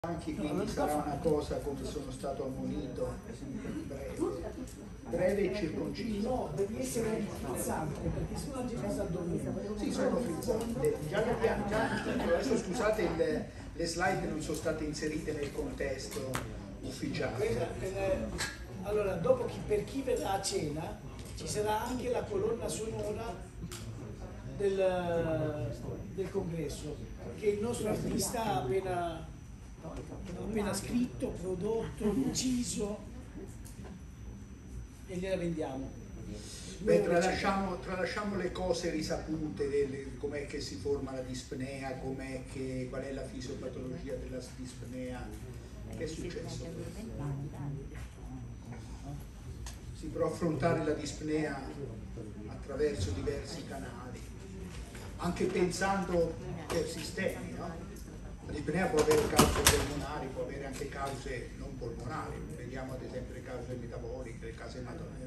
Anche quindi sarà una cosa, come sono stato ammonito, breve e circonciso. No, devi essere frizzante, perché se no ti fai addormentare. Sì, sono frizzante. Adesso scusate, le slide non sono state inserite nel contesto ufficiale. Allora, dopo per chi verrà a cena ci sarà anche la colonna sonora del congresso, che il nostro artista ha appena scritto, prodotto, inciso e gliela vendiamo. Beh, tralasciamo le cose risapute, com'è che si forma la dispnea, qual è la fisiopatologia della dispnea, che è successo? Si può affrontare la dispnea attraverso diversi canali, anche pensando per sistemi, no? La dispnea può avere cause polmonari, può avere anche cause non polmonari, vediamo ad esempio le cause metaboliche, le cause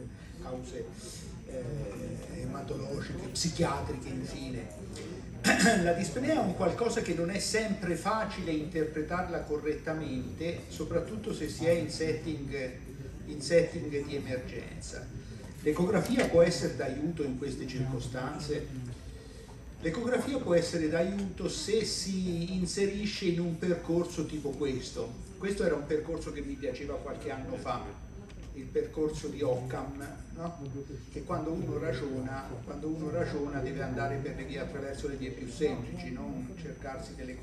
ematologiche, psichiatriche infine. La dispnea è un qualcosa che non è sempre facile interpretarla correttamente, soprattutto se si è in setting di emergenza. L'ecografia può essere d'aiuto in queste circostanze. L'ecografia può essere d'aiuto se si inserisce in un percorso tipo questo. Questo era un percorso che mi piaceva qualche anno fa, il percorso di Occam, no? Che quando uno ragiona deve andare per le vie attraverso le vie più semplici, non cercarsi delle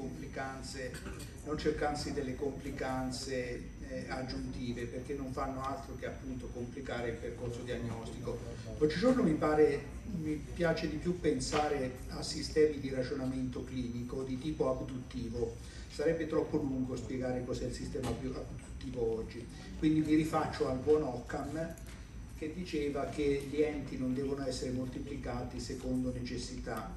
complicanze aggiuntive, perché non fanno altro che appunto complicare il percorso diagnostico. Oggigiorno mi piace di più pensare a sistemi di ragionamento clinico di tipo abduttivo. Sarebbe troppo lungo spiegare cos'è il sistema abduttivo oggi, quindi mi rifaccio al buon Occam, che diceva che gli enti non devono essere moltiplicati secondo necessità.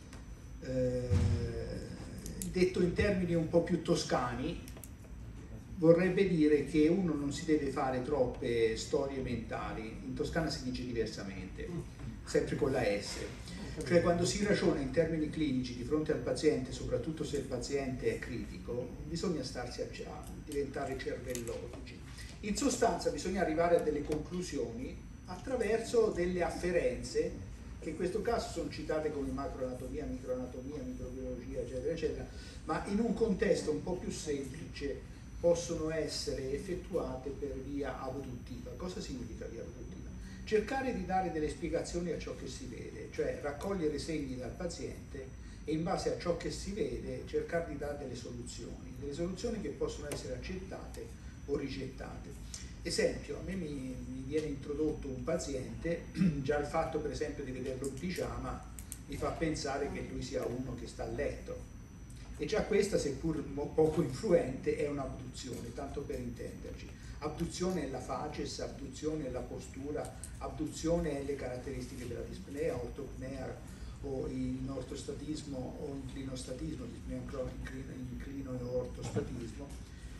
Detto in termini un po' più toscani, vorrebbe dire che uno non si deve fare troppe storie mentali. In Toscana si dice diversamente, sempre con la S. Cioè, quando si ragiona in termini clinici di fronte al paziente, soprattutto se il paziente è critico, bisogna starsi a diventare cervellotici. In sostanza bisogna arrivare a delle conclusioni attraverso delle afferenze, che in questo caso sono citate come macroanatomia, microanatomia, microbiologia, eccetera, eccetera, ma in un contesto un po' più semplice possono essere effettuate per via abduttiva. Cosa significa via abduttiva? Cercare di dare delle spiegazioni a ciò che si vede, cioè raccogliere segni dal paziente e in base a ciò che si vede cercare di dare delle soluzioni che possono essere accettate o rigettate. Esempio, a me mi viene introdotto un paziente, già il fatto per esempio di vederlo in pigiama mi fa pensare che lui sia uno che sta a letto, e già questa, seppur poco influente, è un'abduzione, tanto per intenderci. Abduzione è la facies, abduzione è la postura, abduzione è le caratteristiche della dispnea, ortopnea o in ortostatismo o inclinostatismo, dispnea inclino e ortostatismo.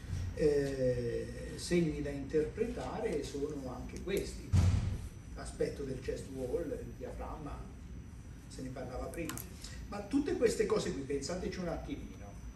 Segni da interpretare sono anche questi: l'aspetto del chest wall, il diaframma, se ne parlava prima. Ma tutte queste cose qui, pensateci un attimino.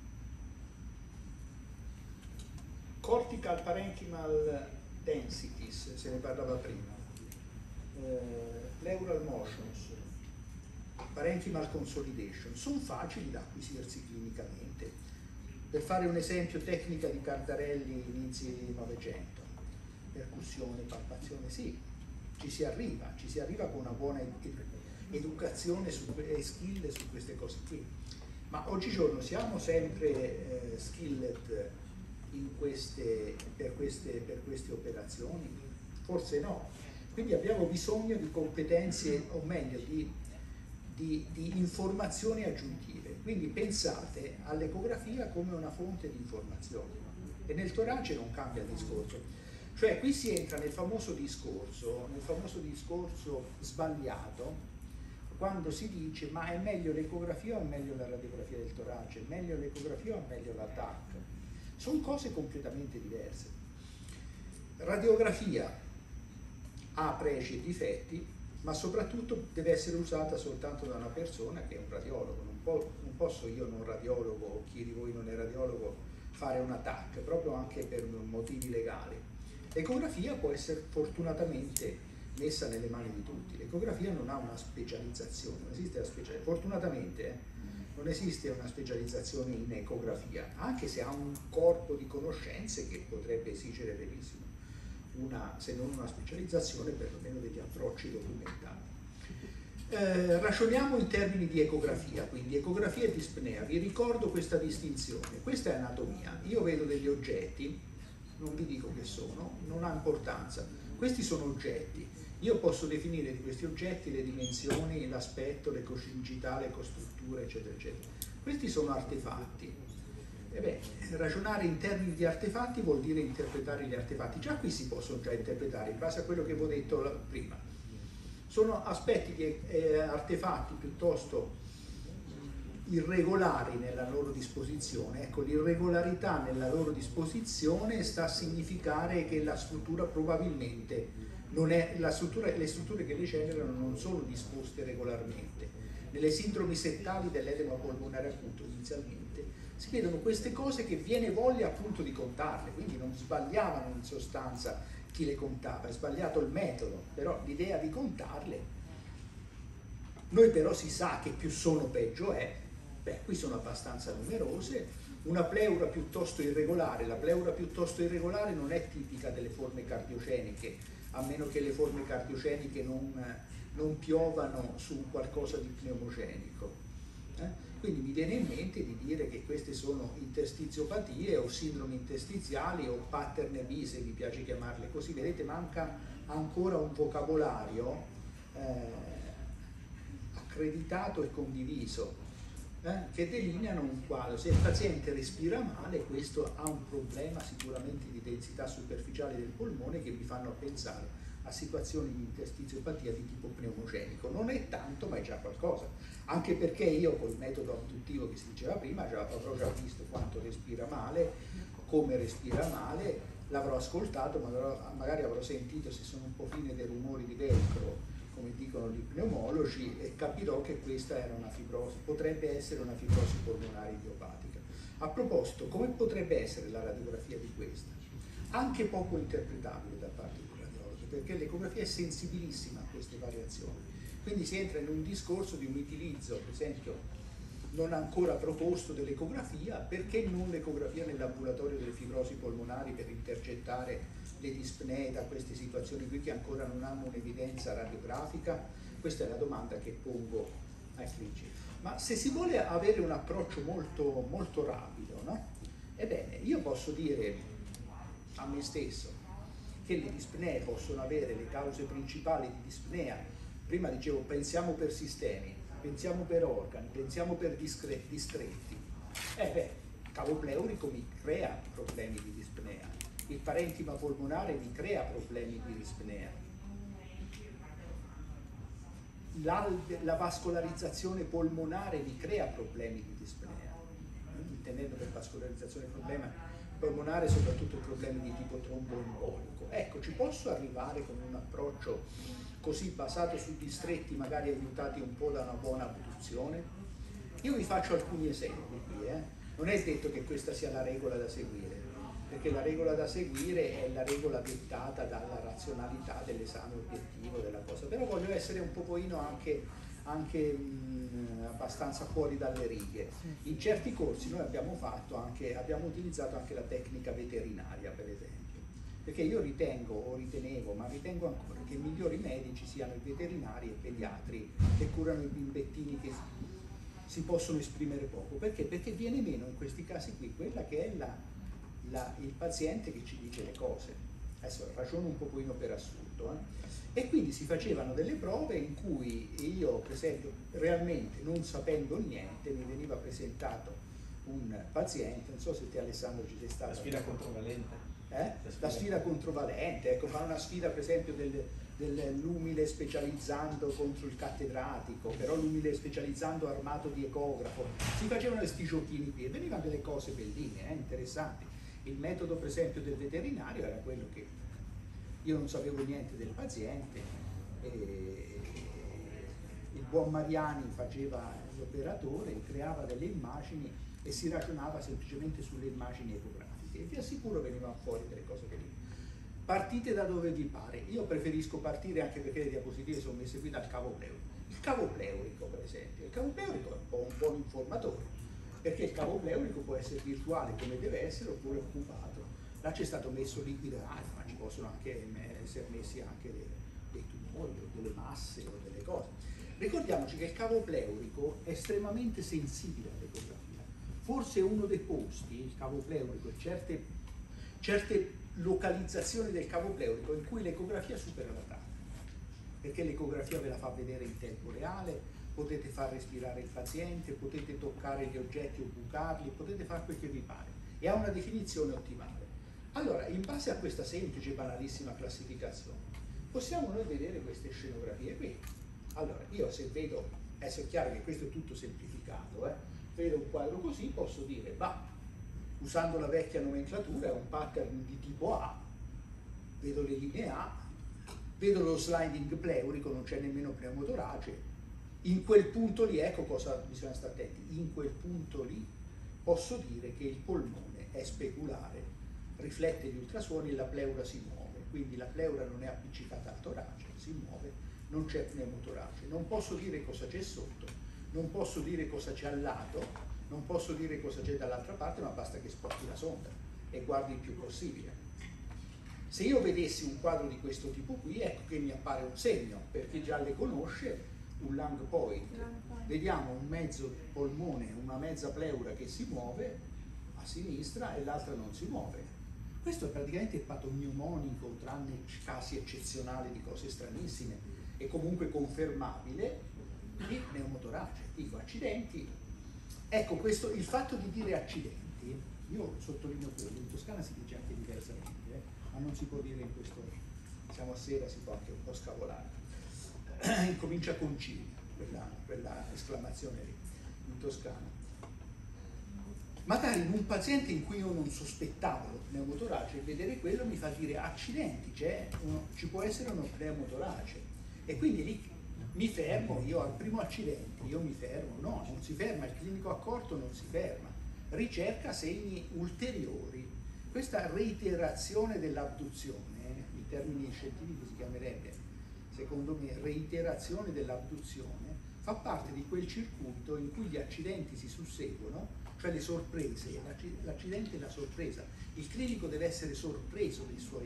Cortical parenchymal densities, se ne parlava prima. Pleural motions, parenchymal consolidation, sono facili da acquisirsi clinicamente. Per fare un esempio, tecnica di Cardarelli inizi Novecento, percussione, palpazione, sì, ci si arriva con una buona educazione e skill su queste cose qui, ma oggigiorno siamo sempre skilled per queste operazioni? Forse no. Quindi abbiamo bisogno di competenze, o meglio di informazioni aggiuntive. Quindi pensate all'ecografia come una fonte di informazioni, e nel torace non cambia il discorso. Cioè qui si entra nel famoso discorso sbagliato, quando si dice: ma è meglio l'ecografia o è meglio la radiografia del torace? È meglio l'ecografia o è meglio la TAC? Sono cose completamente diverse. Radiografia ha pregi e difetti, ma soprattutto deve essere usata soltanto da una persona che è un radiologo. Non posso io, non radiologo, chi di voi non è radiologo, fare un attacco, proprio anche per motivi legali. L'ecografia può essere fortunatamente messa nelle mani di tutti. L'ecografia non ha una specializzazione, non esiste la specializzazione. Fortunatamente non esiste una specializzazione in ecografia, anche se ha un corpo di conoscenze che potrebbe esigere benissimo se non una specializzazione, perlomeno degli approcci documentati. Ragioniamo in termini di ecografia, quindi ecografia e dispnea. Vi ricordo questa distinzione. Questa è anatomia. Io vedo degli oggetti, non vi dico che sono, non ha importanza. Questi sono oggetti. Io posso definire di questi oggetti le dimensioni, l'aspetto, l'ecocicità, l'ecostruttura, eccetera, eccetera. Questi sono artefatti. Ragionare in termini di artefatti vuol dire interpretare gli artefatti. Già qui si possono già interpretare in base a quello che vi ho detto prima. Sono aspetti di artefatti piuttosto irregolari nella loro disposizione. Ecco, l'irregolarità nella loro disposizione sta a significare che la struttura probabilmente non è, le strutture che le generano non sono disposte regolarmente. Nelle sindromi settali dell'edema polmonare acuto inizialmente si vedono queste cose che viene voglia appunto di contarle, quindi non sbagliavano in sostanza chi le contava, è sbagliato il metodo, però l'idea di contarle, noi però si sa che più sono peggio è. Qui sono abbastanza numerose, una pleura piuttosto irregolare. La pleura piuttosto irregolare non è tipica delle forme cardiogeniche, a meno che le forme cardiogeniche non piovano su qualcosa di pneumogenico. Quindi mi viene in mente di dire che queste sono interstiziopatie o sindromi interstiziali o pattern B, se vi piace chiamarle così. Vedete, manca ancora un vocabolario accreditato e condiviso che delineano un quadro. Se il paziente respira male, questo ha un problema sicuramente di densità superficiale del polmone che vi fanno pensare a situazioni di interstiziopatia di tipo pneumogenico. Non è tanto, ma è già qualcosa, anche perché io col metodo adduttivo che si diceva prima avrò già visto quanto respira male, come respira male, l'avrò ascoltato, magari avrò sentito se sono un po' fine dei rumori di velcro, come dicono gli pneumologi, e capirò che questa era una fibrosi, potrebbe essere una fibrosi polmonare idiopatica. A proposito, come potrebbe essere la radiografia di questa? Anche poco interpretabile da parte del radiologo, perché l'ecografia è sensibilissima a queste variazioni. Quindi si entra in un discorso di un utilizzo, per esempio, non ancora proposto dell'ecografia. Perché non l'ecografia nell'ambulatorio delle fibrosi polmonari per intercettare le dispnee da queste situazioni qui che ancora non hanno un'evidenza radiografica? Questa è la domanda che pongo ai clinici. Ma se si vuole avere un approccio molto, molto rapido, no? Ebbene, io posso dire a me stesso che le dispnee possono avere le cause principali di dispnea. Prima dicevo, pensiamo per sistemi, pensiamo per organi, pensiamo per distretti. Cavo pleurico mi crea problemi di dispnea, il parenchima polmonare mi crea problemi di dispnea, la vascolarizzazione polmonare mi crea problemi di dispnea, intendendo per vascolarizzazione polmonare soprattutto problemi di tipo tromboembolico. Ecco, ci posso arrivare con un approccio così basato su distretti, magari aiutati un po' da una buona abduzione? Io vi faccio alcuni esempi qui, Non è detto che questa sia la regola da seguire, perché la regola da seguire è la regola dettata dalla razionalità dell'esame obiettivo della cosa, però voglio essere un pochino anche abbastanza fuori dalle righe. In certi corsi noi abbiamo utilizzato anche la tecnica veterinaria, per esempio, perché io ritenevo, ma ritengo ancora, che i migliori medici siano i veterinari e i pediatri che curano i bimbettini che si possono esprimere poco. Perché? Perché viene meno in questi casi qui quella che è il paziente che ci dice le cose. Adesso ragiono un pochino per assurdo. E quindi si facevano delle prove in cui io, per esempio, realmente non sapendo niente, mi veniva presentato un paziente, non so se te Alessandro ci sei stato. La sfida controvalente. La sfida controvalente, ecco, fare una sfida per esempio dell'umile specializzando contro il cattedratico, però l'umile specializzando armato di ecografo. Si facevano questi giochini qui e venivano delle cose belline, interessanti. Il metodo per esempio del veterinario era quello che io non sapevo niente del paziente, il buon Mariani faceva l'operatore, creava delle immagini e si ragionava semplicemente sulle immagini ecografiche e vi assicuro venivano fuori delle cose che lì. Partite da dove vi pare, io preferisco partire, anche perché le diapositive sono messe qui, dal cavo pleurico. Il cavo pleurico, per esempio, il cavo pleurico è un buon informatore, perché il cavo pleurico può essere virtuale come deve essere oppure occupato. Là c'è stato messo liquido aria, ma ci possono anche essere messi anche dei tumori o delle masse o delle cose. Ricordiamoci che il cavo pleurico è estremamente sensibile all'ecografia. Forse è uno dei posti, il cavo pleurico, e certe localizzazioni del cavo pleurico in cui l'ecografia supera la tattica, perché l'ecografia ve la fa vedere in tempo reale, potete far respirare il paziente, potete toccare gli oggetti o bucarli, potete fare quel che vi pare e ha una definizione ottimale. Allora, in base a questa semplice, banalissima classificazione, possiamo noi vedere queste scenografie qui. Allora, io se vedo, adesso è chiaro che questo è tutto semplificato, vedo un quadro così, posso dire, bah, usando la vecchia nomenclatura, è un pattern di tipo A, vedo le linee A, vedo lo sliding pleurico, non c'è nemmeno pneumotorace, in quel punto lì, ecco cosa bisogna stare attenti, in quel punto lì posso dire che il polmone è speculare, riflette gli ultrasuoni e la pleura si muove, quindi la pleura non è appiccicata al torace, si muove, non c'è pneumotorace, non posso dire cosa c'è sotto, non posso dire cosa c'è al lato, non posso dire cosa c'è dall'altra parte, ma basta che sposti la sonda e guardi il più possibile. Se io vedessi un quadro di questo tipo qui, ecco che mi appare un segno, per chi già le conosce, un lung point. Vediamo un mezzo polmone, una mezza pleura che si muove a sinistra e l'altra non si muove. Questo è praticamente il patognomonico, tranne casi eccezionali di cose stranissime e comunque confermabile, di pneumotorace. Dico accidenti. Ecco, questo, il fatto di dire accidenti, io sottolineo quello, in Toscana si dice anche diversamente, ma non si può dire in questo, siamo a sera, si può anche un po' scavolare. Incomincia con C, quella esclamazione lì, in Toscana. Magari in un paziente in cui io non sospettavo lo pneumotorace, vedere quello mi fa dire accidenti, ci può essere uno pneumotorace. E quindi lì mi fermo, io al primo accidente, io mi fermo, no, non si ferma, il clinico accorto non si ferma, ricerca segni ulteriori. Questa reiterazione dell'abduzione, in termini scientifici si chiamerebbe, secondo me, reiterazione dell'abduzione, fa parte di quel circuito in cui gli accidenti si susseguono, cioè le sorprese, l'accidente e la sorpresa. Il clinico deve essere sorpreso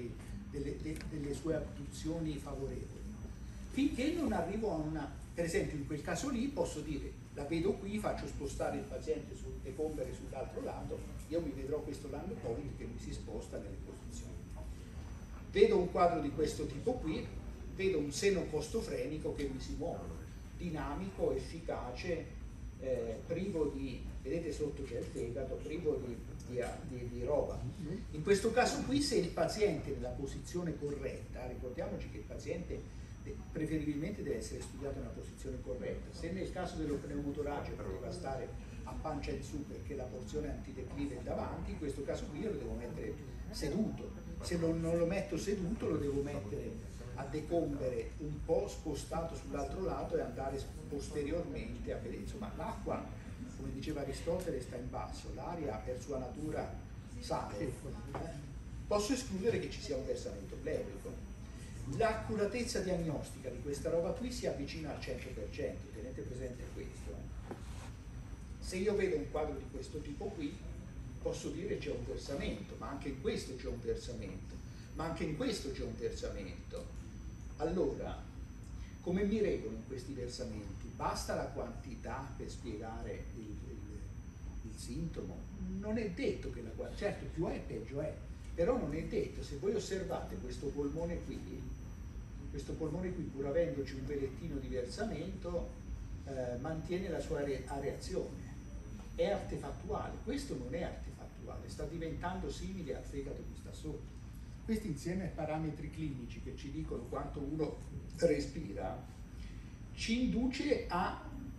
delle sue abduzioni favorevoli. Finché non arrivo a una, per esempio in quel caso lì posso dire, la vedo qui, faccio spostare il paziente sul decombere sull'altro lato, io mi vedrò questo lung point che mi si sposta nelle posizioni. Vedo un quadro di questo tipo qui, vedo un seno costofrenico che mi si muove, dinamico, efficace, privo di, vedete sotto c'è il fegato, privo di roba. In questo caso qui, se il paziente è nella posizione corretta, ricordiamoci che il paziente preferibilmente deve essere studiato nella posizione corretta. Se nel caso dello pneumotorace poteva stare a pancia in su perché la porzione antideclive è davanti, in questo caso qui io lo devo mettere seduto. Se non lo metto seduto lo devo mettere a decombere un po' spostato sull'altro lato e andare posteriormente a vedere. Insomma, l'acqua, come diceva Aristotele, sta in basso, l'aria per sua natura sale. Posso escludere che ci sia un versamento pleurico. L'accuratezza diagnostica di questa roba qui si avvicina al 100%, tenete presente questo. Se io vedo un quadro di questo tipo qui, posso dire c'è un versamento, ma anche in questo c'è un versamento, ma anche in questo c'è un versamento. Allora, come mi regolo in questi versamenti? Basta la quantità per spiegare il sintomo? Non è detto che la quantità, certo più è peggio è, però non è detto. Se voi osservate questo polmone qui pur avendoci un velettino di versamento, mantiene la sua areazione, è artefattuale. Questo non è artefattuale, sta diventando simile al fegato che sta sotto. Questi insieme ai parametri clinici che ci dicono quanto uno respira, ci induce a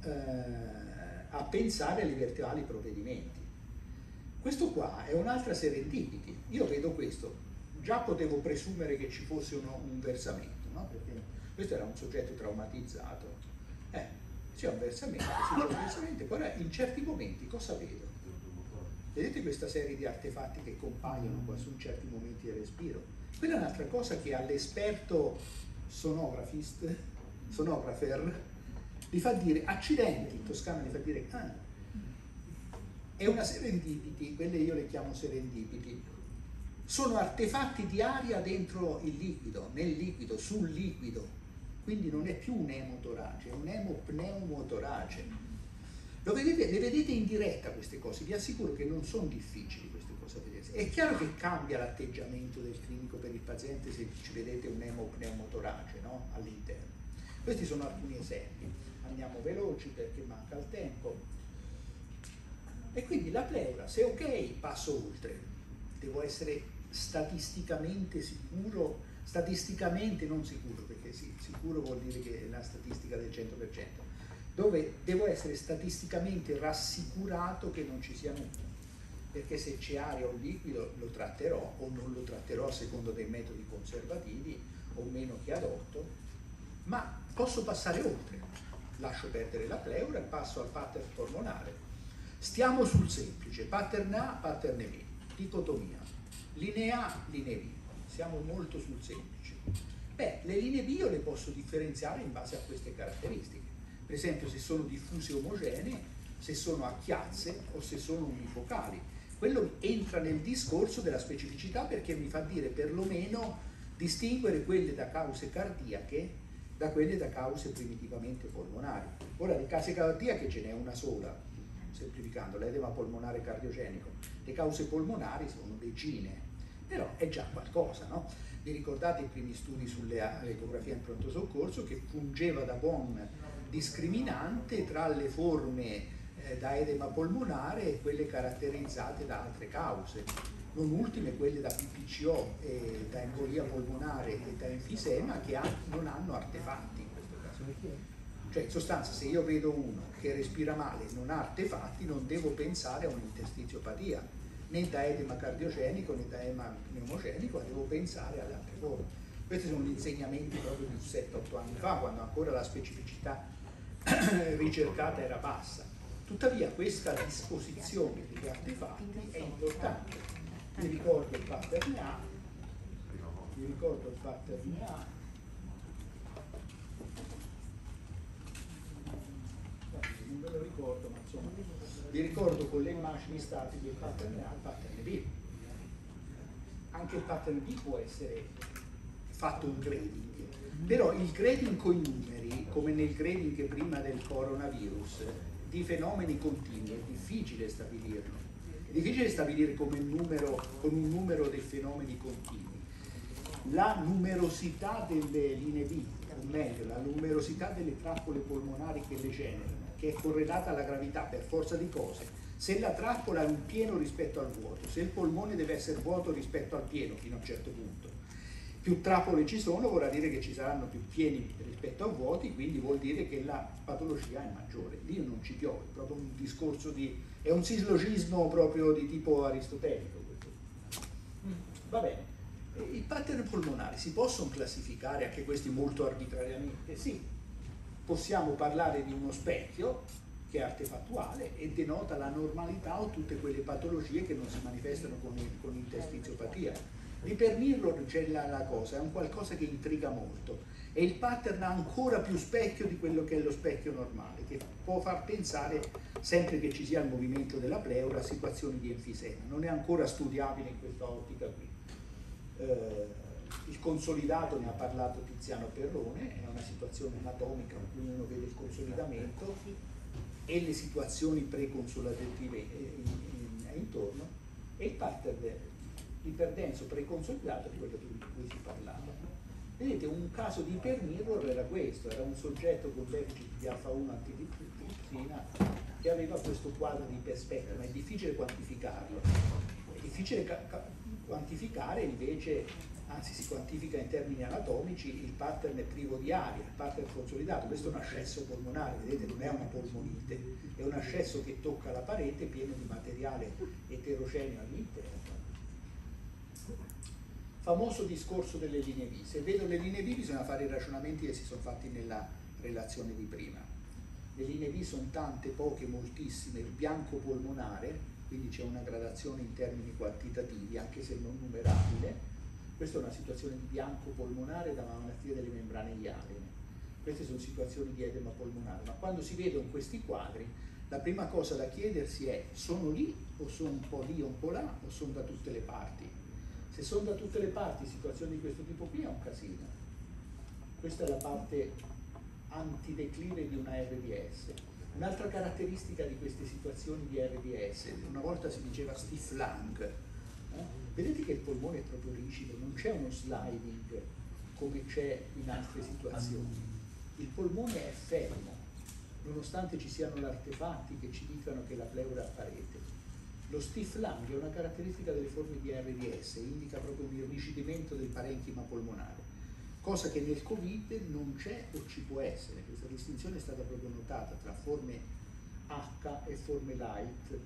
pensare agli eventuali provvedimenti. Questo qua è un'altra serendipity. Io vedo questo, già potevo presumere che ci fosse un versamento, no? Perché questo era un soggetto traumatizzato. C'è un versamento, poi in certi momenti cosa vedo? Vedete questa serie di artefatti che compaiono qua su in certi momenti del respiro? Quella è un'altra cosa che all'esperto sonografer, gli fa dire accidenti, in toscano gli fa dire è una serendipity, quelle io le chiamo serendipity, sono artefatti di aria dentro il liquido, nel liquido, sul liquido, quindi non è più un emotorace, è un emopneumotorace. Le vedete in diretta queste cose, vi assicuro che non sono difficili queste cose a vedersi. È chiaro che cambia l'atteggiamento del clinico per il paziente se ci vedete un emopneumotorace, no? All'interno. Questi sono alcuni esempi, andiamo veloci perché manca il tempo. E quindi la pleura, se ok, passo oltre, devo essere statisticamente sicuro, statisticamente non sicuro, perché sì, sicuro vuol dire che è la statistica del 100%, dove devo essere statisticamente rassicurato che non ci sia nulla, perché se c'è aria o liquido lo tratterò o non lo tratterò a secondo dei metodi conservativi o meno che adotto, ma posso passare oltre, lascio perdere la pleura e passo al pattern polmonare. Stiamo sul semplice, pattern A, pattern B, dicotomia, linea A, linee B, siamo molto sul semplice. Beh, le linee B io le posso differenziare in base a queste caratteristiche. Per esempio se sono diffuse omogenee, se sono a chiazze o se sono unifocali. Quello entra nel discorso della specificità perché mi fa dire perlomeno distinguere quelle da cause cardiache da quelle da cause primitivamente polmonari. Ora di cause cardiache ce n'è una sola, semplificando, l'edema polmonare cardiogenico. Le cause polmonari sono decine, però è già qualcosa, no? Vi ricordate i primi studi sull'ecografia in pronto soccorso che fungeva da buon discriminante tra le forme da edema polmonare e quelle caratterizzate da altre cause, non ultime quelle da PPCO, da embolia polmonare e da enfisema che non hanno artefatti in questo caso. Cioè in sostanza se io vedo uno che respira male e non ha artefatti non devo pensare a un'interstiziopatia, né da edema cardiogenico né da edema pneumogenico, ma devo pensare alle altre forme. Questi sono gli insegnamenti proprio di 7-8 anni fa, quando ancora la specificità ricercata era bassa. Tuttavia questa disposizione degli artefatti è importante. Vi ricordo il pattern A, non ve lo ricordo, ma insomma, vi ricordo con le immagini statiche il pattern A e il pattern B. Anche il pattern B può essere fatto un grading, però il grading con i numeri, come nel grading prima del coronavirus, di fenomeni continui è difficile stabilirlo. È difficile stabilire come con un numero dei fenomeni continui. La numerosità delle linee B, o meglio, la numerosità delle trappole polmonari che le generano, che è correlata alla gravità per forza di cose. Se la trappola è un pieno rispetto al vuoto, se il polmone deve essere vuoto rispetto al pieno fino a un certo punto, più trappole ci sono vorrà dire che ci saranno più pieni rispetto a vuoti, quindi vuol dire che la patologia è maggiore. Lì non ci piove, è proprio un discorso è un sillogismo proprio di tipo aristotelico questo. Va bene. I pattern polmonari si possono classificare anche questi molto arbitrariamente? Sì. Possiamo parlare di uno specchio che è artefattuale e denota la normalità o tutte quelle patologie che non si manifestano con interstiziopatia. Lì per Mirror c'è la cosa, è un qualcosa che intriga molto e il pattern ha ancora più specchio di quello che è lo specchio normale, che può far pensare, sempre che ci sia il movimento della pleura, a situazioni di enfisema. Non è ancora studiabile in questa ottica qui. Il consolidato ne ha parlato Tiziano Perrone, è una situazione anatomica in cui uno vede il consolidamento e le situazioni preconsolidative intorno, e il pattern iperdenso preconsolidato di quello di cui si parlava. Vedete, un caso di ipermirror era questo, era un soggetto con deficit di alfa-1 antitripsina che aveva questo quadro di iperspectro, ma è difficile quantificarlo. È difficile quantificare invece, anzi si quantifica in termini anatomici, il pattern è privo di aria, il pattern consolidato. Questo è un ascesso polmonare, vedete, non è una polmonite, è un ascesso che tocca la parete pieno di materiale eterogeneo all'interno. Famoso discorso delle linee B. Se vedo le linee B bisogna fare i ragionamenti che si sono fatti nella relazione di prima. Le linee B sono tante, poche, moltissime. Il bianco polmonare quindi c'è una gradazione in termini quantitativi, anche se non numerabile. Questa è una situazione di bianco polmonare da malattia delle membrane ialine. Queste sono situazioni di edema polmonare, ma quando si vedono questi quadri, la prima cosa da chiedersi è: sono lì o sono un po' lì o un po' là o sono da tutte le parti? Se sono da tutte le parti, situazioni di questo tipo qui è un casino. Questa è la parte antideclive di una RDS. Un'altra caratteristica di queste situazioni di RDS, una volta si diceva stiff lung, vedete che il polmone è proprio rigido, non c'è uno sliding come c'è in altre situazioni. Il polmone è fermo, nonostante ci siano artefatti che ci dicano che la pleura è a parete. Lo stiff lung è una caratteristica delle forme di RDS, indica proprio un irrigidimento del parenchima polmonare, cosa che nel Covid non c'è o ci può essere. Questa distinzione è stata proprio notata tra forme H e forme light.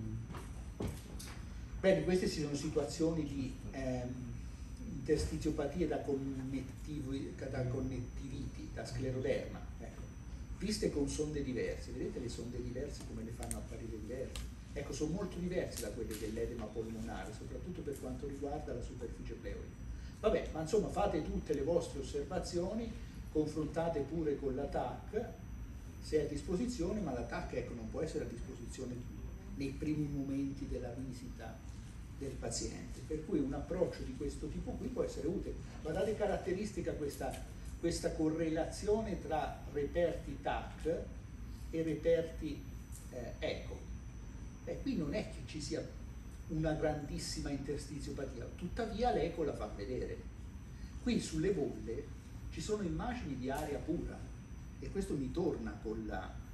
Bene, queste sono situazioni di interstiziopatie da connettiviti, da scleroderma, ecco. Viste con sonde diverse, vedete le sonde diverse come le fanno apparire diverse? Ecco, sono molto diverse da quelle dell'edema polmonare, soprattutto per quanto riguarda la superficie pleurica. Vabbè, ma insomma fate tutte le vostre osservazioni, confrontate pure con la TAC, se è a disposizione, ma la TAC, ecco, non può essere a disposizione nei primi momenti della visita del paziente, per cui un approccio di questo tipo qui può essere utile. Guardate caratteristica questa correlazione tra reperti TAC e reperti eco. Qui non è che ci sia una grandissima interstiziopatia, tuttavia l'eco la fa vedere. Qui sulle bolle ci sono immagini di aria pura e questo mi torna con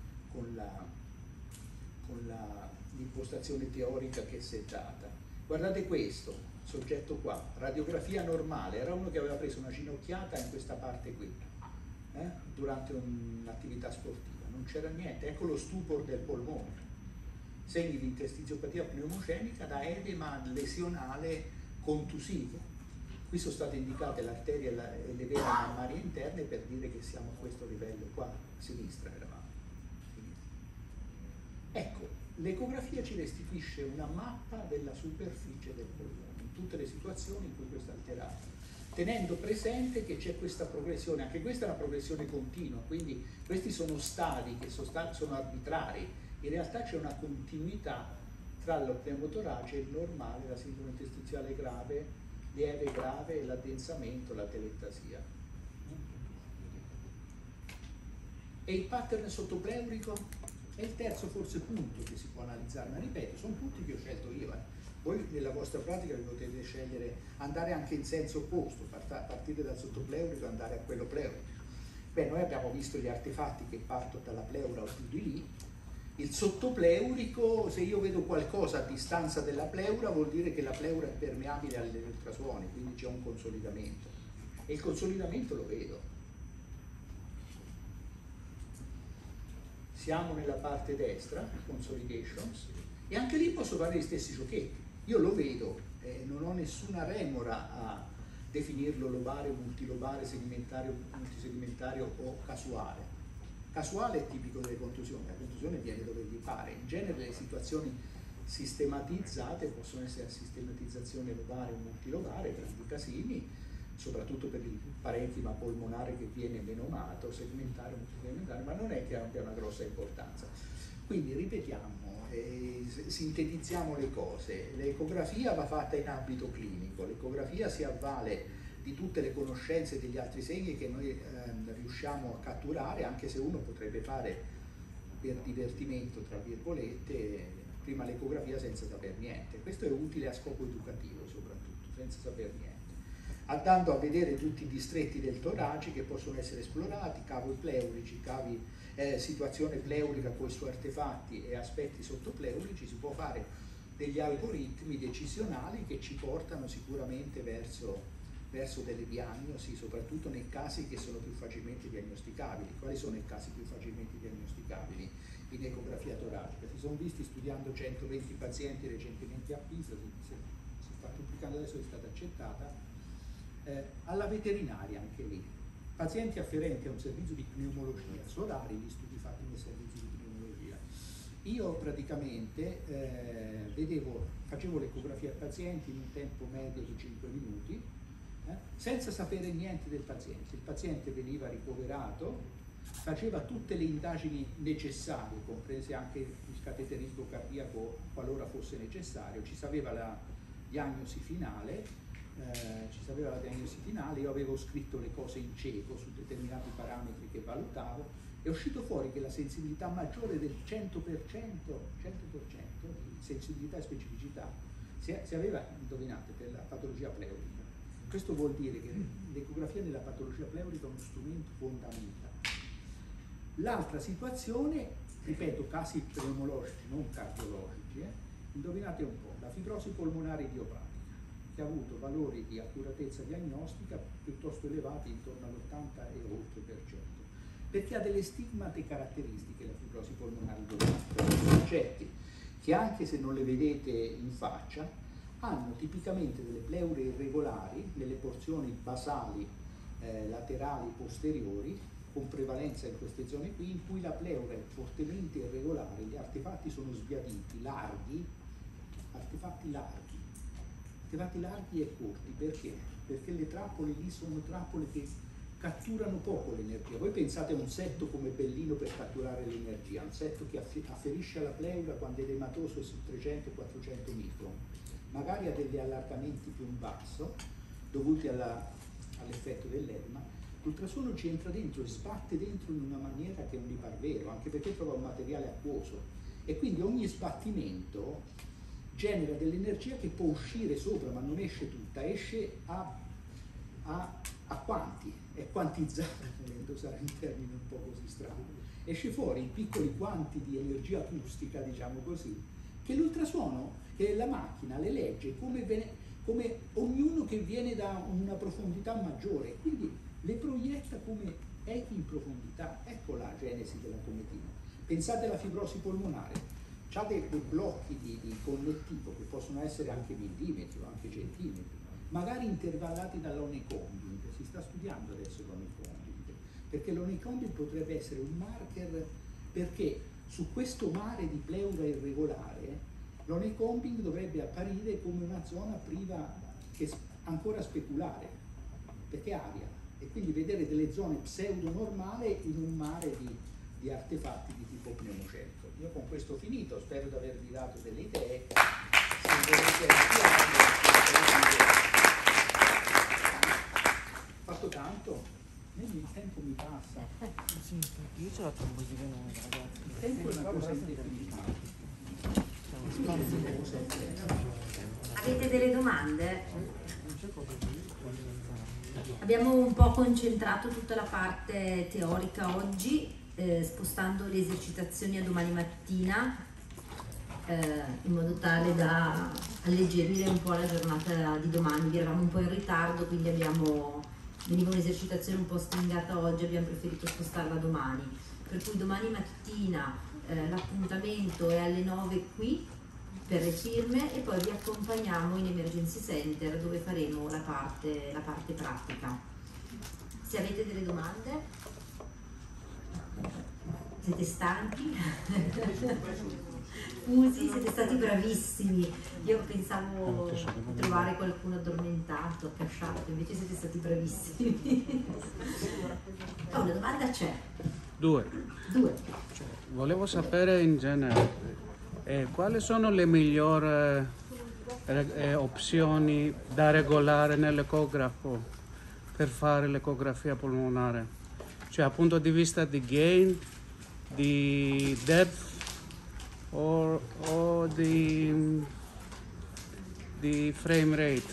l'impostazione teorica che si è data. Guardate questo soggetto qua, radiografia normale, era uno che aveva preso una ginocchiata in questa parte qui, durante un'attività sportiva, non c'era niente, ecco lo stupor del polmone, segni di interstiziopatia pneumogenica da edema lesionale contusivo. Qui sono state indicate l'arteria e le vene mammarie interne per dire che siamo a questo livello qua, a sinistra eravamo. Ecco, l'ecografia ci restituisce una mappa della superficie del polmone, in tutte le situazioni in cui questo è alterato, tenendo presente che c'è questa progressione, anche questa è una progressione continua, quindi questi sono stadi che sono arbitrari, in realtà c'è una continuità tra lo pneumotorace, il normale, la sindrome interstiziale grave, lieve grave, l'addensamento, la telestasia. E il pattern sottopleurico è il terzo forse punto che si può analizzare, ma ripeto, sono punti che ho scelto io. Voi nella vostra pratica vi potete scegliere, andare anche in senso opposto, partire dal sottopleurico e andare a quello pleurico. Beh, noi abbiamo visto gli artefatti che partono dalla pleura o più di lì. Il sottopleurico, se io vedo qualcosa a distanza della pleura, vuol dire che la pleura è permeabile agli ultrasuoni, quindi c'è un consolidamento. E il consolidamento lo vedo. Siamo nella parte destra, consolidations, e anche lì posso fare gli stessi giochetti. Io lo vedo, non ho nessuna remora a definirlo lobare, multilobare, segmentario, multisegmentario o casuale. Casuale è tipico delle contusioni, la contusione viene dove gli pare. In genere le situazioni sistematizzate possono essere a sistematizzazione lobare o multilobare, grandi casini, soprattutto per il parenchima polmonare che viene menomato, segmentario, multisegmentario, ma non è che abbia una grossa importanza. Quindi ripetiamo, sintetizziamo le cose. L'ecografia va fatta in ambito clinico, l'ecografia si avvale di tutte le conoscenze e degli altri segni che noi riusciamo a catturare, anche se uno potrebbe fare per divertimento, tra virgolette, prima l'ecografia senza saper niente. Questo è utile a scopo educativo soprattutto, senza saper niente. Andando a vedere tutti i distretti del torace che possono essere esplorati, cavi pleurici, situazione pleurica con i suoi artefatti e aspetti sottopleurici, si può fare degli algoritmi decisionali che ci portano sicuramente verso delle diagnosi, soprattutto nei casi che sono più facilmente diagnosticabili. Quali sono i casi più facilmente diagnosticabili in ecografia toracica? Si sono visti studiando 120 pazienti recentemente a Pisa, si sta pubblicando adesso, è stata accettata, alla veterinaria anche lì. Pazienti afferenti a un servizio di pneumologia, sono rari gli studi fatti nel servizio di pneumologia. io praticamente facevo l'ecografia al paziente in un tempo medio di 5 minuti, senza sapere niente del paziente. Il paziente veniva ricoverato, faceva tutte le indagini necessarie, comprese anche il cateterismo cardiaco qualora fosse necessario, ci sapeva la diagnosi finale, io avevo scritto le cose in cieco su determinati parametri che valutavo, è uscito fuori che la sensibilità maggiore del 100% di sensibilità e specificità si aveva, indovinate, per la patologia pleurica. Questo vuol dire che l'ecografia nella patologia pleurica è uno strumento fondamentale. L'altra situazione, ripeto, casi pneumologici, non cardiologici, indovinate un po', la fibrosi polmonare idiopatica, che ha avuto valori di accuratezza diagnostica piuttosto elevati, intorno all'80 e oltre per cento, perché ha delle stigmate caratteristiche la fibrosi polmonare idiopatica. Sono soggetti che, anche se non le vedete in faccia, hanno tipicamente delle pleure irregolari nelle porzioni basali, laterali, posteriori, con prevalenza in queste zone qui, in cui la pleura è fortemente irregolare, gli artefatti sono sbiaditi, larghi, artefatti larghi e corti. Perché? Perché le trappole lì sono trappole che catturano poco l'energia. Voi pensate a un setto come Bellino per catturare l'energia, un setto che afferisce alla pleura quando è edematoso su 300-400 micron, magari ha degli allargamenti più in basso dovuti all'effetto dell'edema. L'ultrasuono ci entra dentro e sbatte dentro in una maniera che non mi par vero, anche perché trova un materiale acquoso, e quindi ogni sbattimento genera dell'energia che può uscire sopra, ma non esce tutta, esce a quanti, è quantizzata, volendo usare un termine un po' così strano, esce fuori in piccoli quanti di energia acustica, diciamo così, che l'ultrasuono, che la macchina le legge come ognuno che viene da una profondità maggiore, quindi le proietta come echi in profondità. Ecco la genesi della cometina. Pensate alla fibrosi polmonare, ha dei blocchi di connettivo che possono essere anche millimetri o anche centimetri, magari intervallati dall'onecombing. Si sta studiando adesso l'onecombing, perché l'onecombing potrebbe essere un marker, perché su questo mare di pleura irregolare l'onecombing dovrebbe apparire come una zona priva, che ancora speculare, perché è aria, e quindi vedere delle zone pseudo normale in un mare di artefatti di tipo pneumocelico. Io con questo ho finito, spero di avervi dato delle idee. Se volete fatto tanto, il tempo mi passa. Io ce l'ho trombosi venosa, ragazzi. Il tempo è una cosa indefinitiva. Avete delle domande? Abbiamo un po' concentrato tutta la parte teorica oggi, spostando le esercitazioni a domani mattina, in modo tale da alleggerire un po' la giornata di domani. Vi eravamo un po' in ritardo, quindi veniva un'esercitazione un po' stringata oggi, abbiamo preferito spostarla domani. Per cui domani mattina l'appuntamento è alle 9 qui per le firme, e poi vi accompagniamo in Emergency Center, dove faremo la parte pratica. Se avete delle domande? Siete stanchi? Scusi, siete stati bravissimi. Io pensavo di trovare qualcuno addormentato, accasciato, invece siete stati bravissimi. Oh, una domanda c'è. Due. Volevo sapere in genere quali sono le migliori opzioni da regolare nell'ecografo per fare l'ecografia polmonare, cioè dal punto di vista di gain, di depth o di frame rate.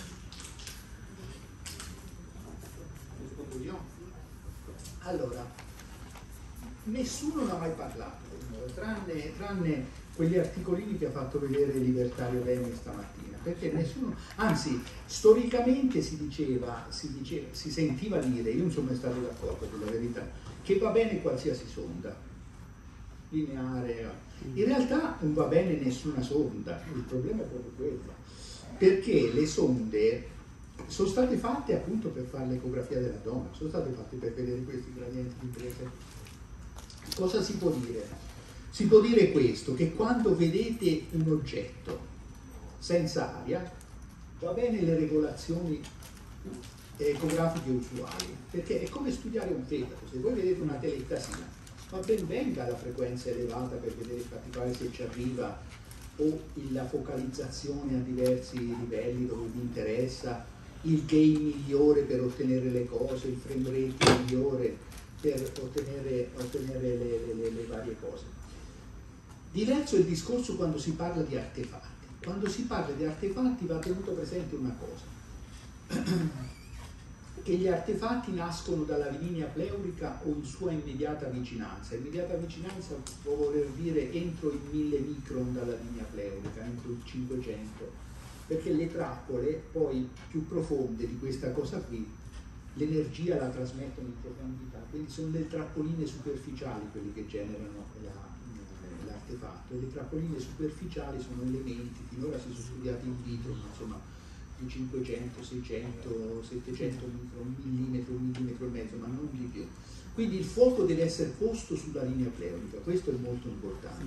Allora, nessuno ne ha mai parlato, tranne quegli articolini che ha fatto vedere Libertario Demi stamattina, perché nessuno, anzi storicamente si sentiva dire, io non sono mai stato d'accordo con la verità, che va bene qualsiasi sonda lineare. In realtà non va bene nessuna sonda, il problema è proprio quello, perché le sonde sono state fatte appunto per fare l'ecografia della donna, sono state fatte per vedere questi gradienti di prese. Cosa si può dire? Si può dire questo, che quando vedete un oggetto senza aria, va bene le regolazioni ecografiche usuali, perché è come studiare un fegato. Se voi vedete una telettasina, ma ben venga la frequenza elevata per vedere in particolare se ci arriva, o la focalizzazione a diversi livelli dove vi interessa, il gain migliore per ottenere le cose, il frame rate migliore per ottenere le varie cose. Diverso è il discorso quando si parla di artefatti. Quando si parla di artefatti va tenuto presente una cosa, che gli artefatti nascono dalla linea pleurica o in sua immediata vicinanza. Immediata vicinanza può voler dire entro i 1000 micron dalla linea pleurica, entro il 500, perché le trappole poi più profonde di questa cosa qui, l'energia la trasmettono in profondità, quindi sono le trappoline superficiali quelli che generano l'artefatto, e le trappoline superficiali sono elementi, finora si sono studiati in vitro, ma insomma di 500, 600, 700 micron, un millimetro e mezzo, ma non di più. Quindi il fuoco deve essere posto sulla linea pleurica, questo è molto importante.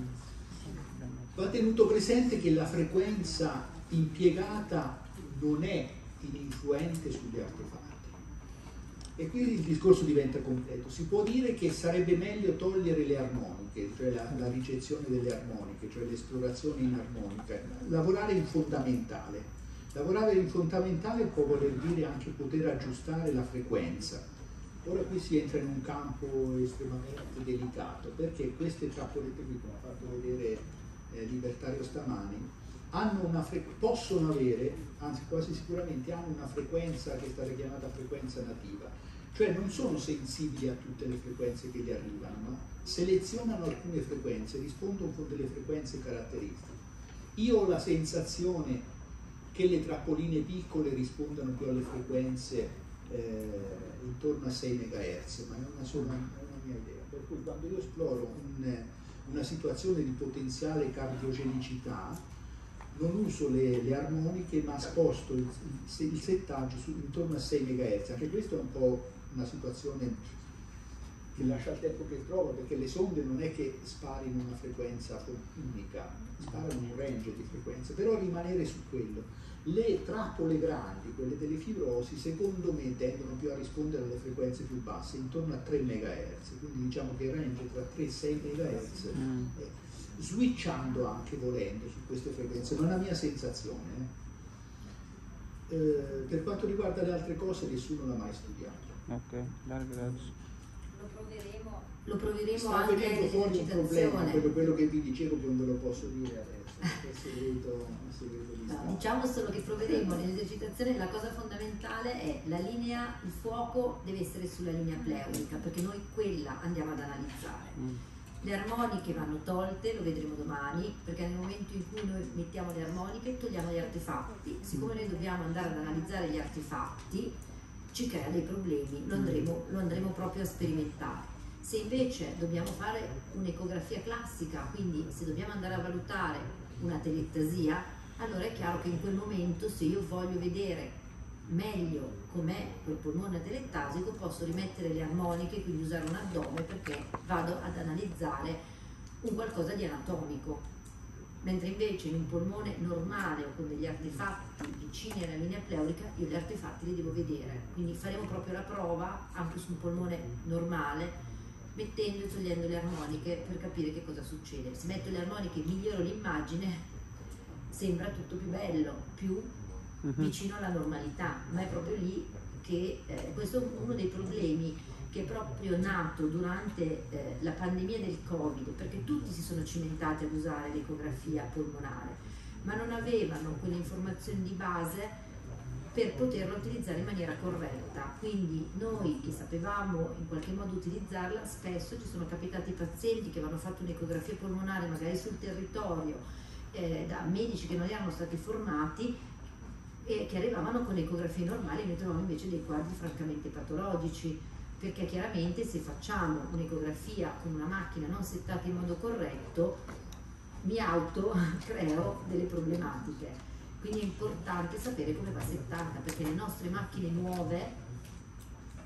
Va tenuto presente che la frequenza impiegata non è ininfluente sugli artefatti. E quindi il discorso diventa completo. Si può dire che sarebbe meglio togliere le armoniche, cioè la ricezione delle armoniche, cioè l'esplorazione in armonica, lavorare in fondamentale. Lavorare in fondamentale può voler dire anche poter aggiustare la frequenza. Ora qui si entra in un campo estremamente delicato, perché queste trappolette qui, come ha fatto vedere Libertario stamani, possono avere, anzi quasi sicuramente hanno una frequenza che è stata chiamata frequenza nativa, cioè non sono sensibili a tutte le frequenze che gli arrivano, ma selezionano alcune frequenze, rispondono con delle frequenze caratteristiche. Io ho la sensazione che le trappoline piccole rispondano più alle frequenze intorno a 6 MHz, ma è una mia idea. Per cui quando io esploro una situazione di potenziale cardiogenicità, non uso le armoniche, ma sposto il settaggio intorno a 6 MHz. Anche questo è un po' una situazione che lascia il tempo che trova, perché le sonde non è che sparino una frequenza unica, sparano un range di frequenze, però rimanere su quello. Le trappole grandi, quelle delle fibrosi, secondo me tendono più a rispondere alle frequenze più basse, intorno a 3 MHz, quindi diciamo che il range tra 3 e 6 MHz, switchando anche volendo su queste frequenze, ma è una mia sensazione. Per quanto riguarda le altre cose, nessuno l'ha mai studiato. Ok, grazie. Lo proveremo Sta anche venendo fuori un problema, nell'esercitazione. quello che vi dicevo, che non ve lo posso dire adesso, è segreto di No, Stato. diciamo solo che proveremo nell'esercitazione. La cosa fondamentale è la linea, il fuoco deve essere sulla linea pleurica, perché noi quella andiamo ad analizzare. Le armoniche vanno tolte, lo vedremo domani, perché nel momento in cui noi mettiamo le armoniche togliamo gli artefatti. Siccome noi dobbiamo andare ad analizzare gli artefatti, ci crea dei problemi, lo andremo proprio a sperimentare. Se invece dobbiamo fare un'ecografia classica, quindi se dobbiamo andare a valutare una telestasia, allora è chiaro che in quel momento, se io voglio vedere meglio com'è quel polmone telettasico, posso rimettere le armoniche, quindi usare un addome, perché vado ad analizzare un qualcosa di anatomico. Mentre invece in un polmone normale o con degli artefatti vicini alla linea pleurica, io gli artefatti li devo vedere. Quindi faremo proprio la prova anche su un polmone normale, mettendo e togliendo le armoniche per capire che cosa succede. Se metto le armoniche miglioro l'immagine, sembra tutto più bello, più vicino alla normalità, ma è proprio lì che questo è uno dei problemi che è proprio nato durante la pandemia del Covid, perché tutti si sono cimentati ad usare l'ecografia polmonare, ma non avevano quelle informazioni di base per poterla utilizzare in maniera corretta. Quindi noi che sapevamo in qualche modo utilizzarla, spesso ci sono capitati pazienti che avevano fatto un'ecografia polmonare magari sul territorio da medici che non erano stati formati e che arrivavano con ecografie normali, e noi trovavamo invece dei quadri francamente patologici, perché chiaramente se facciamo un'ecografia con una macchina non settata in modo corretto, mi creo delle problematiche. Quindi è importante sapere come va settata, perché le nostre macchine nuove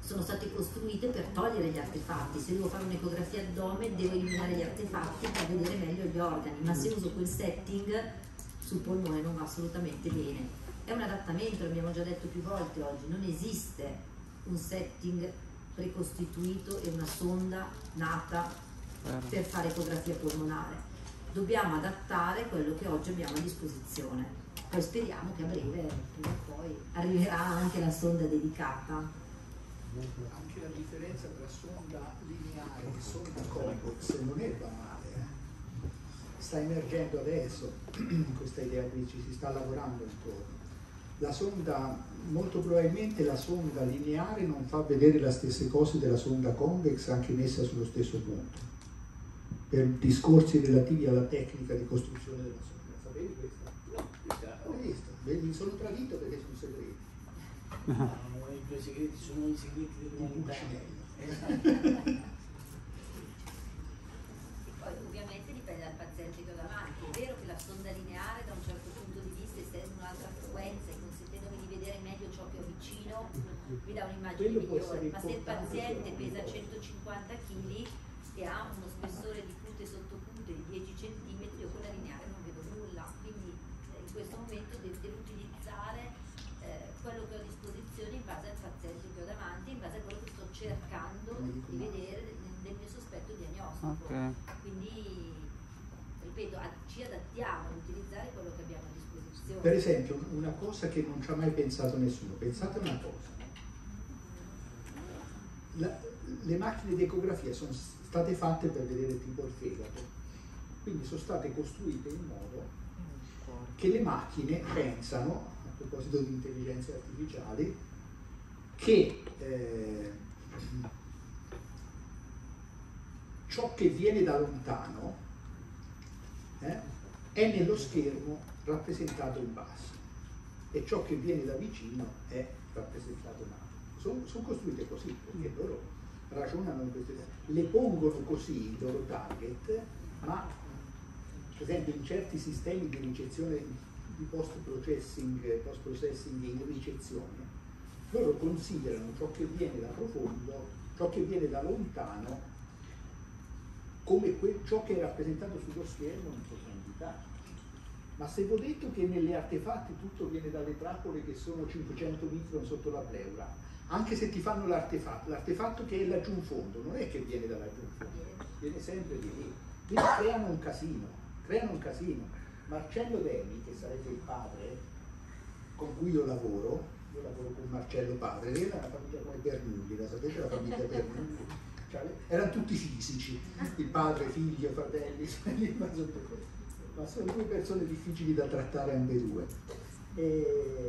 sono state costruite per togliere gli artefatti. Se devo fare un'ecografia addome devo eliminare gli artefatti per vedere meglio gli organi, ma se uso quel setting sul polmone non va assolutamente bene. È un adattamento, l'abbiamo già detto più volte oggi, non esiste un setting precostituito e una sonda nata per fare ecografia polmonare. Dobbiamo adattare quello che oggi abbiamo a disposizione. Poi speriamo che a breve, prima o poi, arriverà anche la sonda dedicata. Anche la differenza tra sonda lineare e sonda convex non è banale. Sta emergendo adesso questa idea qui, ci si sta lavorando intorno. La sonda, molto probabilmente la sonda lineare non fa vedere le stesse cose della sonda convex anche messa sullo stesso punto, per discorsi relativi alla tecnica di costruzione della sonda. Sapevi questa? No, l'ho visto. Mi sono tradito perché sono segreti. I tuoi segreti sono i segreti dell'umanità. Poi ovviamente dipende dal paziente che ho davanti. È vero che la sonda lineare da un certo punto di vista, essendo un'altra frequenza e consentendomi di vedere meglio ciò che ho vicino, mi dà un'immagine migliore. Ma se il paziente pesa 150 kg e ha uno spessore di cute sotto cute di 10 cm, io con la lineare non vedo nulla. Quindi in questo momento devo utilizzare quello che ho a disposizione in base al paziente che ho davanti, in base a quello che sto cercando di vedere nel mio sospetto diagnostico. Okay. Quindi, ripeto, ci adattiamo ad utilizzare quello che abbiamo a disposizione. Per esempio, una cosa che non ci ha mai pensato nessuno, pensate una cosa. Le macchine di ecografia sono state fatte per vedere tipo il fegato, quindi sono state costruite in modo che le macchine pensano, a proposito di intelligenze artificiali, che ciò che viene da lontano è nello schermo rappresentato in basso e ciò che viene da vicino è rappresentato in alto. Sono costruite così perché loro ragionano in queste idee, le pongono così i loro target, ma per esempio in certi sistemi di ricezione di post-processing in ricezione, loro considerano ciò che viene da profondo, ciò che viene da lontano, come ciò che è rappresentato sullo schermo in profondità. Ma se vi ho detto che negli artefatti tutto viene dalle trappole che sono 500 micron sotto la pleura, anche se ti fanno l'artefatto che è laggiù in fondo, non è che viene da laggiù in fondo, viene sempre di lì. Quindi creano un casino. Marcello Demi, che sarebbe il padre con cui io lavoro con Marcello padre, era una famiglia come Bernoulli, la sapete la famiglia Bernoulli? Cioè, erano tutti fisici, il padre, figlio, fratelli, ma sono due persone difficili da trattare ambedue. Che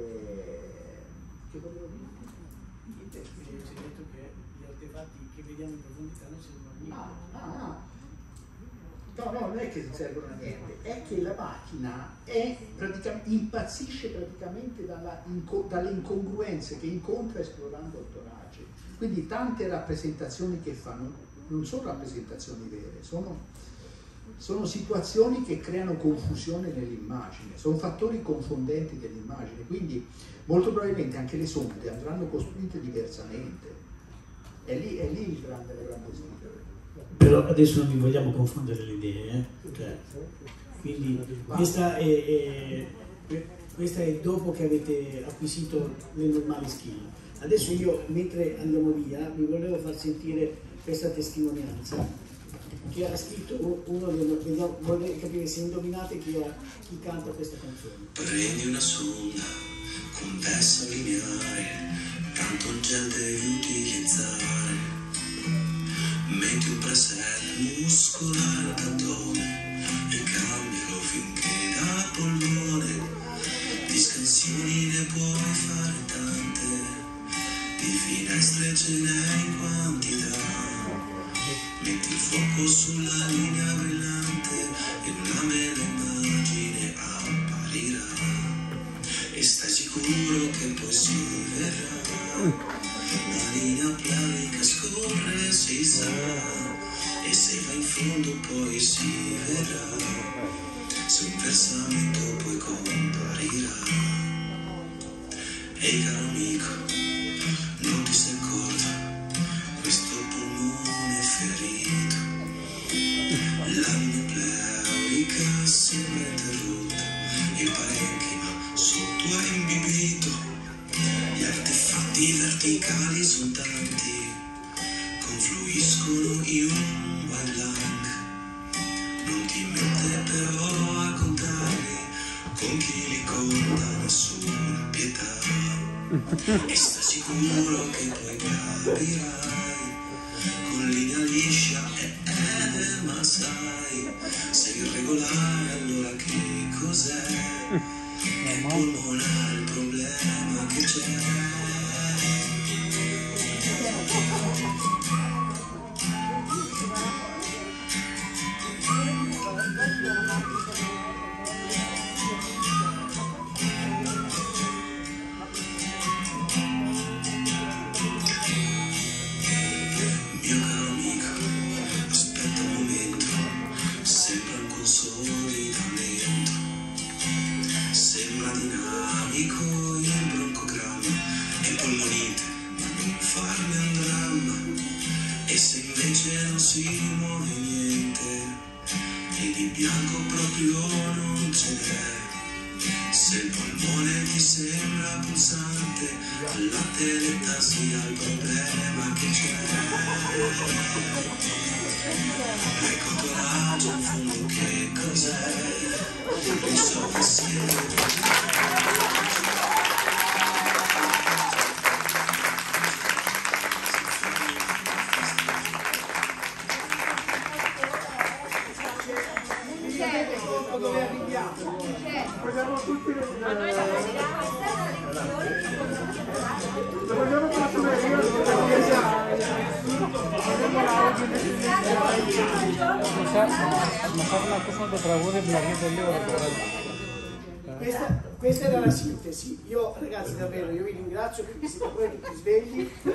volevo dire? Ci hai detto che gli artefatti che vediamo in profondità non servono a niente. No, non è che servono a niente, è che la macchina impazzisce praticamente dalle incongruenze che incontra esplorando il torace. Quindi tante rappresentazioni che fanno non sono rappresentazioni vere, sono situazioni che creano confusione nell'immagine, sono fattori confondenti dell'immagine, quindi molto probabilmente anche le sonde andranno costruite diversamente. È lì la grande sfida. Però adesso non vi vogliamo confondere le idee, Cioè, quindi questa è dopo che avete acquisito le normali skill. Adesso io, mentre andiamo via, vi volevo far sentire questa testimonianza che ha scritto uno vorrei capire se indovinate chi canta questa canzone. Prendi una sonda convessa lineare, tanto il gel devi utilizzare. Metti un preset muscolare d'addome e cambio finché da polmone di scansioni ne puoi fare tante, di finestre ce n'è in quantità. Metti il fuoco sulla linea brillante e una mela immagine apparirà e stai sicuro che poi si vedrà. La linea planica scorre, si sa, e se va in fondo poi si vedrà, se un versamento poi comparirà. Ehi caro amico, non ti sei accorto di verticali sono tanti, confluiscono in un wildland. Non ti mette però a contarli, con chi li conta nessun pietà. E sta sicuro che poi capirai, con linea liscia ma sai, sei irregolare, allora che cos'è? È polmonare il problema che c'è. Mio caro amico, aspetta un momento, sembra un consumo di talento, sembra dinamico il broncogramma e polmonite, ma non farne un dramma. E se invece non si muove niente e di bianco proprio non ce n'è, se il polmone ti sembra pulsante, la teletta sia il problema che c'è. Ecco coraggio, in fondo che cos'è? Non so che sia. Questa era la sintesi. Io ragazzi davvero, io vi ringrazio perché siete voi tutti svegli.